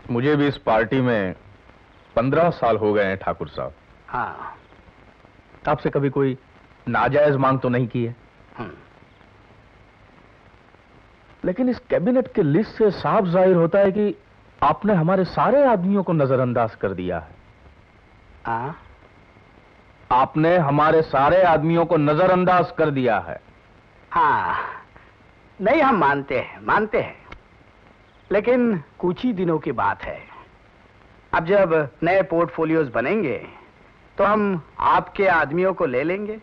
मुझे भी इस पार्टी में 15 साल हो गए हैं ठाकुर साहब। हाँ। आपसे कभी कोई नाजायज मांग तो नहीं की है? लेकिन इस कैबिनेट के लिस्ट से साफ जाहिर होता है कि आपने हमारे सारे आदमियों को नजरअंदाज कर दिया है। आपने हमारे सारे आदमियों को नजरअंदाज कर दिया है। हाँ, नहीं, हम मानते हैं, लेकिन कुछ ही दिनों की बात है। अब जब नए पोर्टफोलियोज बनेंगे तो हम आपके आदमियों को ले लेंगे।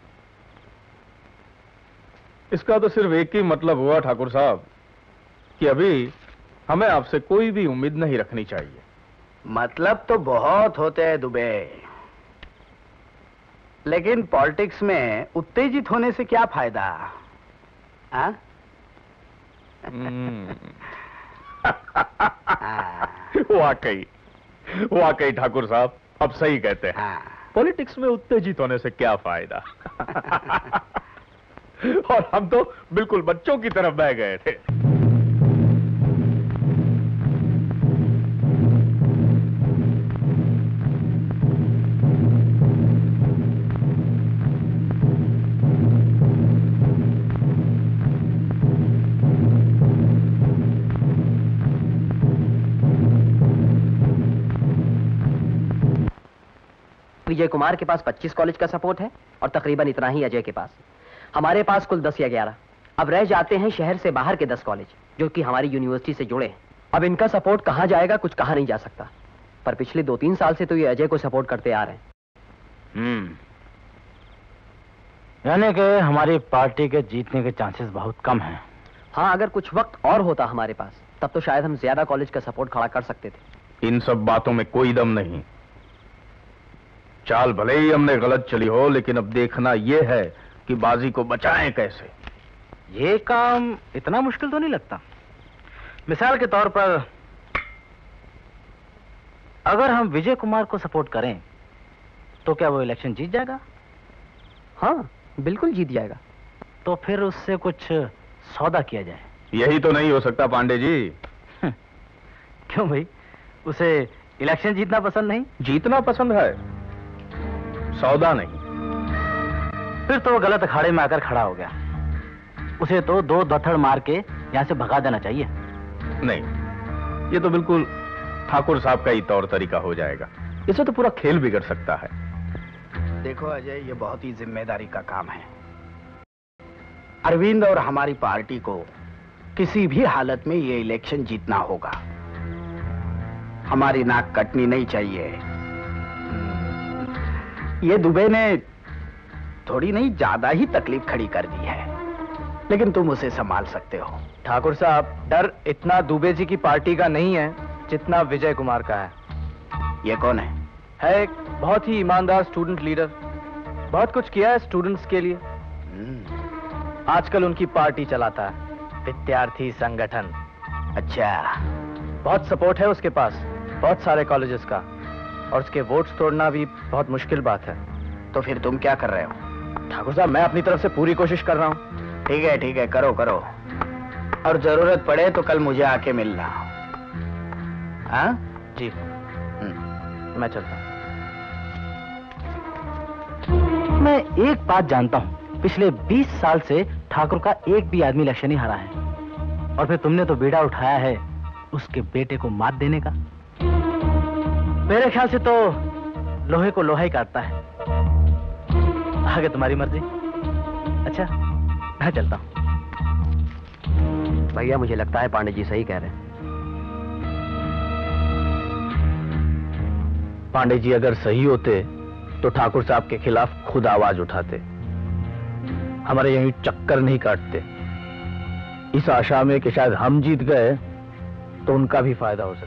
इसका तो सिर्फ एक ही मतलब हुआ ठाकुर साहब कि अभी हमें आपसे कोई भी उम्मीद नहीं रखनी चाहिए। मतलब तो बहुत होते हैं दुबे, लेकिन पॉलिटिक्स में उत्तेजित होने से क्या फायदा? वाकई ठाकुर साहब, अब सही कहते हैं। पॉलिटिक्स में उत्तेजित होने से क्या फायदा? और हम तो बिल्कुल बच्चों की तरफ बह गए थे। विजय कुमार के पास 25 कॉलेज का सपोर्ट है और तकरीबन इतना ही अजय के पास। हमारे पास कुल 10 या 11। अब रह जाते हैं शहर से बाहर के 10 कॉलेज जो कि हमारी यूनिवर्सिटी से जुड़े हैं। अब इनका सपोर्ट कहां जाएगा कुछ कहा नहीं जा सकता, पर पिछले 2-3 साल से तो ये अजय को सपोर्ट करते आ रहे हैं। यानी कि हमारी पार्टी के जीतने के चांसेस बहुत कम हैं। हाँ, अगर कुछ वक्त और होता हमारे पास तब तो शायद हम ज्यादा कॉलेज का सपोर्ट खड़ा कर सकते थे। इन सब बातों में कोई दम नहीं। चाल भले ही हमने गलत चली हो, लेकिन अब देखना यह है कि बाजी को बचाएं कैसे। ये काम इतना मुश्किल तो नहीं लगता। मिसाल के तौर पर अगर हम विजय कुमार को सपोर्ट करें तो क्या वो इलेक्शन जीत जाएगा? हाँ, बिल्कुल जीत जाएगा। तो फिर उससे कुछ सौदा किया जाए। यही तो नहीं हो सकता पांडे जी। क्यों भाई, उसे इलेक्शन जीतना पसंद नहीं? जीतना पसंद है, सौदा नहीं। फिर तो वो गलत अखाड़े में आकर खड़ा हो गया। उसे तो 2 दथड़ मार के यहां से भगा देना चाहिए। नहीं, ये तो बिल्कुल ठाकुर साहब का ही तौर तरीका हो जाएगा। इसे तो पूरा खेल बिगड़ सकता है। देखो अजय, ये बहुत ही जिम्मेदारी का काम है। अरविंद और हमारी पार्टी को किसी भी हालत में ये इलेक्शन जीतना होगा। हमारी नाक कटनी नहीं चाहिए। ये दुबे ने थोड़ी नहीं ज्यादा ही तकलीफ खड़ी कर दी है, लेकिन तुम उसे संभाल सकते हो। ठाकुर साहब, डर इतना दुबे जी की पार्टी का नहीं है जितना विजय कुमार का है। ये कौन है? है एक बहुत ही ईमानदार स्टूडेंट लीडर, बहुत कुछ किया है स्टूडेंट्स के लिए। आजकल उनकी पार्टी चलाता है, विद्यार्थी संगठन। अच्छा, बहुत सपोर्ट है उसके पास, बहुत सारे कॉलेजेस का, और उसके वोट्स तोड़ना भी बहुत मुश्किल बात है। तो फिर तुम क्या कर रहे हो? ठाकुर साहब, मैं अपनी तरफ से पूरी कोशिश कर रहा हूँ। ठीक है, करो करो, और जरूरत पड़े तो कल मुझे आके मिलना। हाँ जी, मैं चलता हूँ। मैं एक बात जानता हूँ, पिछले 20 साल से ठाकुर का एक भी आदमी इलेक्शन नहीं हारा है, और फिर तुमने तो बेड़ा उठाया है उसके बेटे को मात देने का। मेरे ख्याल से तो लोहे को लोहा ही काटता है। आगे तुम्हारी मर्जी। अच्छा, मैं चलता हूँ। भैया, मुझे लगता है पांडे जी सही कह रहे हैं। पांडे जी अगर सही होते तो ठाकुर साहब के खिलाफ खुद आवाज उठाते, हमारे यहीं चक्कर नहीं काटते, इस आशा में कि शायद हम जीत गए तो उनका भी फायदा हो सकता।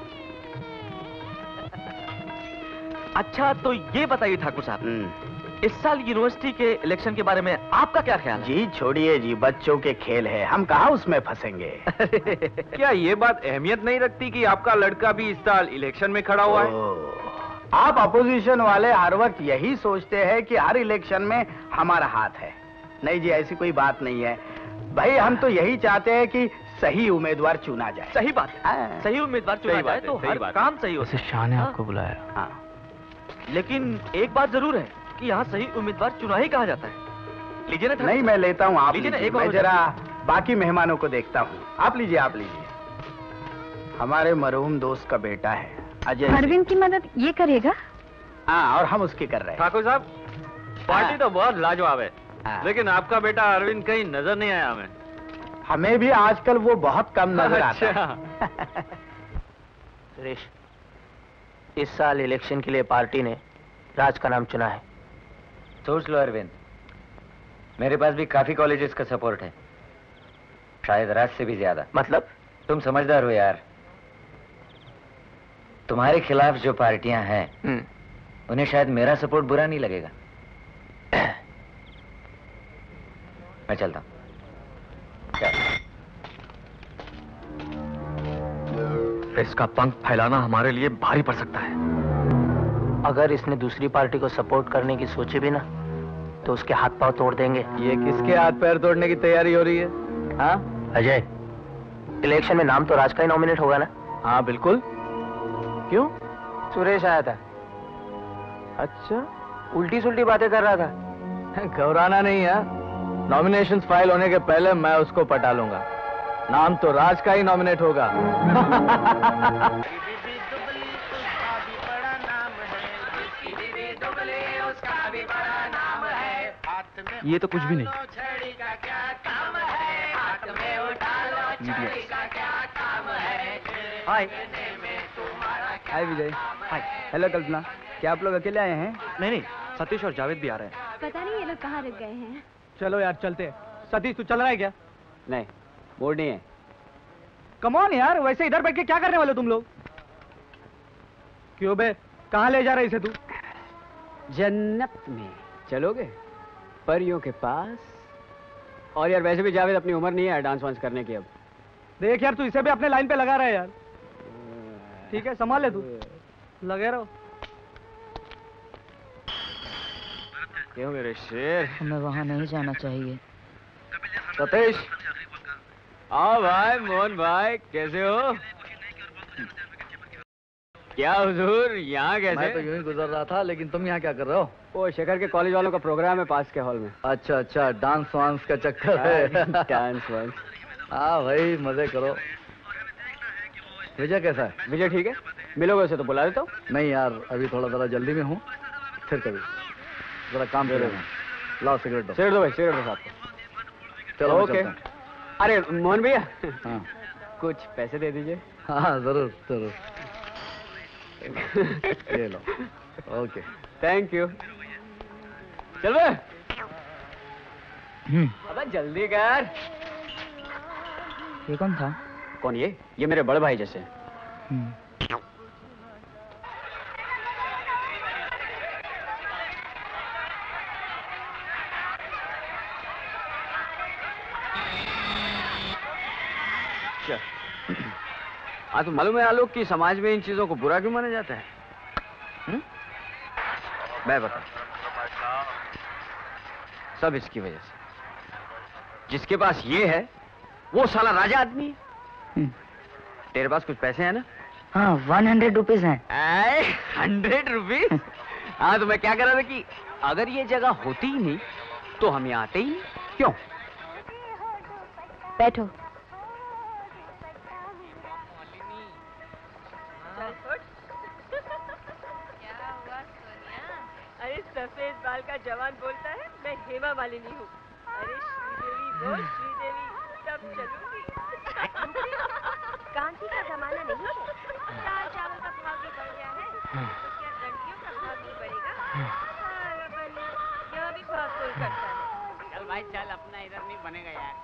अच्छा, तो ये बताइए ठाकुर साहब, इस साल यूनिवर्सिटी के इलेक्शन के बारे में आपका क्या ख्याल है? जी छोड़िए जी, बच्चों के खेल है, हम कहाँ उसमें फंसेंगे। क्या ये बात अहमियत नहीं रखती कि आपका लड़का भी इस साल इलेक्शन में खड़ा हुआ है? आप अपोजिशन वाले हर वक्त यही सोचते हैं कि हर इलेक्शन में हमारा हाथ है। नहीं जी, ऐसी कोई बात नहीं है भाई। हम तो यही चाहते हैं कि सही उम्मीदवार चुना जाए। सही बात है, सही उम्मीदवार चुना जाए तो हर काम सही होता है। शाह ने आपको बुलाया। हाँ। लेकिन एक बात जरूर है कि यहाँ सही उम्मीदवार चुना ही कहा जाता है। लीजिए ना। नहीं, मैं लेता हूँ, आप लीजिए ना, लीजिए। एक और मैं हो जरा बाकी मेहमानों को देखता हूँ। आप लीजिए, आप लीजिए। हमारे मरहूम दोस्त का बेटा है अजय। अरविंद की मदद ये करेगा? हाँ, और हम उसकी कर रहे हैं। ठाकुर साहब, पार्टी तो बहुत लाजवाब है, हाँ। लेकिन आपका बेटा अरविंद कहीं नजर नहीं आया हमें। हमें भी आजकल वो बहुत कम नजर आता है। सुरेश, इस साल इलेक्शन के लिए पार्टी ने राज का नाम चुना है। सोच लो अरविंद, मेरे पास भी काफी कॉलेजेस का सपोर्ट है, शायद राज से भी ज्यादा। मतलब? तुम समझदार हो यार। तुम्हारे खिलाफ जो पार्टियां हैं उन्हें शायद मेरा सपोर्ट बुरा नहीं लगेगा। मैं चलता हूं। इसका पंख फैलाना हमारे लिए भारी पड़ सकता है। अगर इसने दूसरी पार्टी को सपोर्ट करने की सोचे भी ना, तो उसके हाथ पांव तोड़ देंगे। ये किसके हाथ पैर तोड़ने की तैयारी हो रही है? हाँ अजय, इलेक्शन में नाम तो राज का ही नॉमिनेट होगा ना? हाँ बिल्कुल। क्यों? सुरेश आया था। अच्छा, उल्टी सुल्टी बातें कर रहा था। घबराना नहीं है, नॉमिनेशन फाइल होने के पहले मैं उसको पटा लूंगा। नाम तो राज का ही नॉमिनेट होगा। ये तो कुछ भी नहीं। हाय। हाय विजय। हाय। हेलो कल्पना, क्या आप लोग अकेले आए हैं? नहीं नहीं, सतीश और जावेद भी आ रहे हैं। पता नहीं ये लोग कहाँ रुक गए हैं। चलो यार चलते हैं। सतीश, तू चल रहा है क्या? नहीं, मूड नहीं है। कम ऑन यार, वैसे इधर बैठ के क्या करने वाले तुम लोग? क्यों बे, कहाँ ले जा रहे इसे तू? जन्नत में चलोगे, परियों के पास। और यार वैसे भी जावेद अपनी उम्र नहीं है डांस वांस करने की अब। देख यार, तू इसे भी अपने लाइन पे लगा रहा है यार। ठीक है, संभाल ले तू, लगे रहो। क्यों मेरे शेर? हमें वहाँ नहीं जाना चाहिए। सतीश, आओ भाई। मोहन भाई, कैसे हो? क्या हुजूर, यहाँ कैसे? मैं तो यूं ही गुजर रहा था, लेकिन तुम यहाँ क्या कर रहे हो? वो शेखर के कॉलेज वालों का प्रोग्राम है पास के हॉल में। अच्छा अच्छा, डांस वांस का चक्कर है। डांस वांस। हाँ भाई, मजे करो। विजय कैसा है? विजय ठीक है, मिलोगे उसे तो बुला देता हूँ। नहीं यार, अभी थोड़ा जरा जल्दी में हूँ, फिर कभी जरा काम करेगा। लाओ सिगरेट दो। सिगरेट दो भाई, सिगरेट दो साथ। चलो ओके। अरे मोहन भैया, हाँ कुछ पैसे दे दीजिए। हाँ, जरूर जरूर। ये लो। Okay, thank you. चल बे। अबे जल्दी कर। ये कौन था? कौन? ये मेरे बड़े भाई जैसे। हाँ, तो मालूम है आलोक कि समाज में इन चीजों को बुरा क्यों माना जाता है? मैं बता। सब इसकी वजह से। जिसके पास ये है वो साला राजा आदमी है। तेरे पास कुछ पैसे हैं ना? हाँ, 100 रुपीज हैं। 100 रुपीज? हाँ, तो मैं क्या कर रहा था कि अगर ये जगह होती ही नहीं तो हम यहाँ आते ही नहीं। क्यों? बैठो। अरे सफेद बाल का जवान बोलता है मैं हेमा मालिनी हूँ। अरे श्रीदेवी बोल, श्रीदेवी तब चलूंगी। कांची का जमाना नहीं है, दाल चावल का भाव भी बढ़ गया है, तो क्या लड़कियों का भाव नहीं बढ़ेगा? यह भी भाव कोई करता है। चल भाई चल, अपना इधर नहीं बनेगा यार।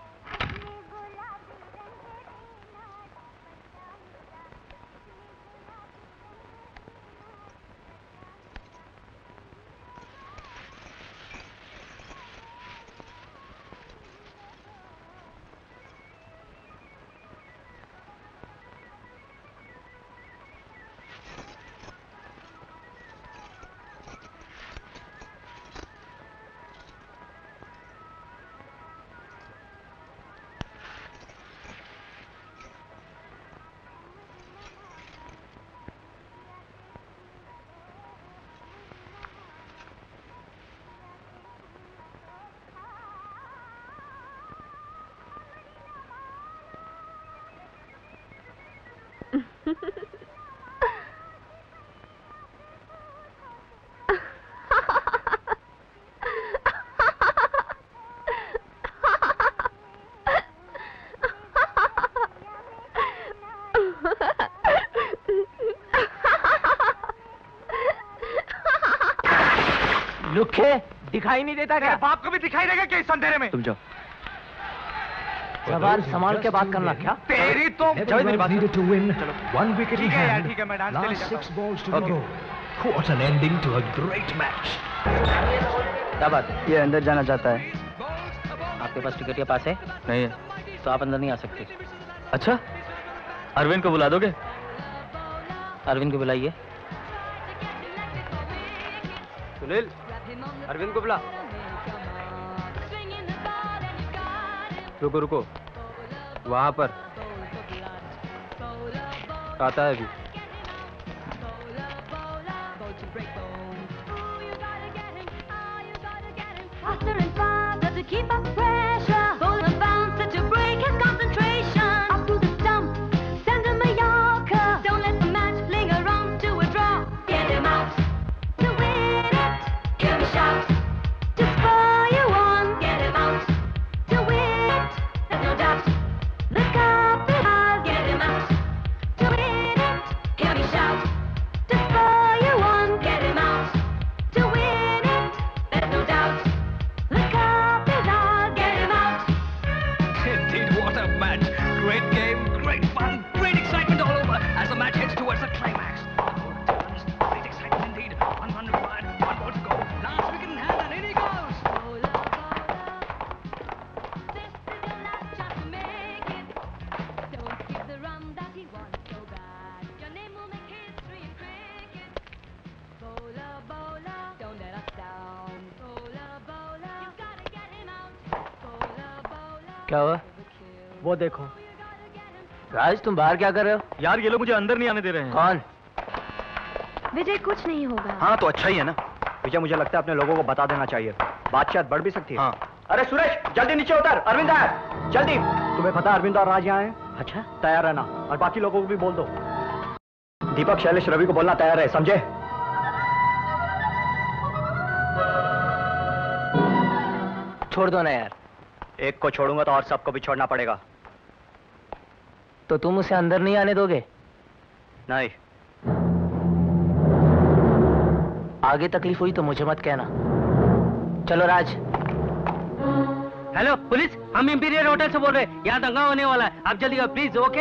लुखे दिखाई नहीं देता क्या? बाप को भी दिखाई देगा क्या इस अंधेरे में? तुम जाओ। जवान संभाल के बात करना क्या? तेरी तो जाओ मेरी बात needed to win. One wicket in ठीक है यार, hand. ठीक है, मैं डांस के लिए Last जाता 6 balls to go. What an ending to a great match. क्या बात? ये अंदर जाना चाहता है। आपके पास टिकट के पास है? नहीं है। तो आप अंदर नहीं आ सकते। अच्छा, अरविंद को बुला दोगे? अरविंद को बुलाइए। सुनील, अरविंद को बुला। रुको रुको, वहां पर आता है अभी। Keep up pressure, full of bounce to break his concentration. Up to the stump, send him a Yorker. Don't let the match linger on to a draw. Get him out to win it. Hear me shout to spur you on. Get him out to win it. There's no doubt. Look up the ball. Get him out to win it. Hear me shout to spur you on. Get him out to win it. There's no doubt. Look up. Indeed, what a match. Great game, great fun, great excitement all over as the match heads towards the climax. Great excitement indeed. 1 run required, 1 ball to go. Last wicket in hand and in he goes. This is your last chance to make it. Don't skip the run that he wants so bad. Your name will make history in cricket. Bowler, bowler, don't let us down. Bowler, bowler, you've got to get him out. Bowler, bowler. क्या हुआ? वो देखो। राज, तुम बाहर क्या कर रहे हो? यार ये लोग मुझे अंदर नहीं आने दे रहे हैं। कौन? विजय, कुछ नहीं होगा। हाँ तो अच्छा ही है ना। विजय, मुझे लगता है अपने लोगों को बता देना चाहिए। बात शायद बढ़ भी सकती है। हाँ। अरे सुरेश, जल्दी नीचे उतर। अरविंद आया, जल्दी। तुम्हें पता है अरविंद और राज यहाँ हैं? अच्छा, तैयार रहना और बाकी लोगों को भी बोल दो। दीपक, शैलेश, रवि को बोलना तैयार रहे, समझे? छोड़ दो ना यार। एक को छोड़ूंगा तो और सबको भी छोड़ना पड़ेगा। तो तुम उसे अंदर नहीं आने दोगे? नहीं। आगे तकलीफ हुई तो मुझे मत कहना। चलो राज। हेलो पुलिस, हम इंपीरियल होटल से बोल रहे हैं। यहाँ दंगा होने वाला है, आप जल्दी आओ प्लीज। ओके।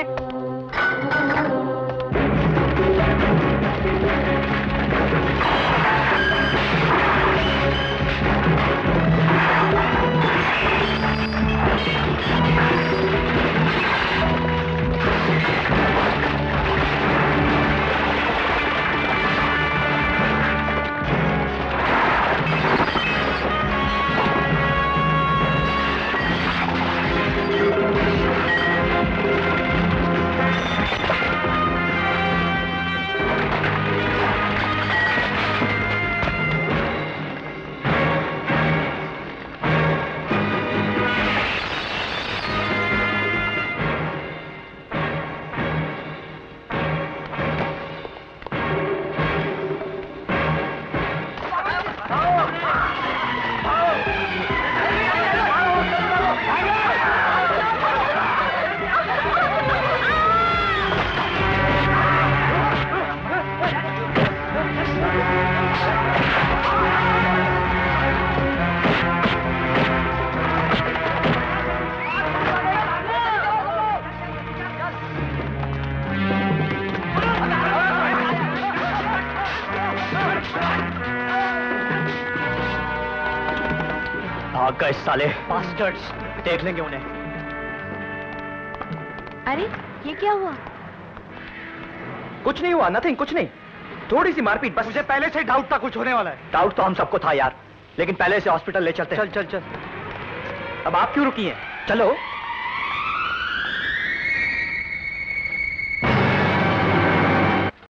भाग गए साले बास्टर्ड्स। देख लेंगे उन्हें। अरे ये क्या हुआ? कुछ नहीं हुआ, नथिंग, कुछ नहीं। थोड़ी सी मारपीट बस। मुझे पहले से डाउट था कुछ होने वाला है। डाउट तो हम सबको था यार, लेकिन पहले से हॉस्पिटल ले चलते। चल चल चल। अब आप क्यों रुकी हैं? चलो।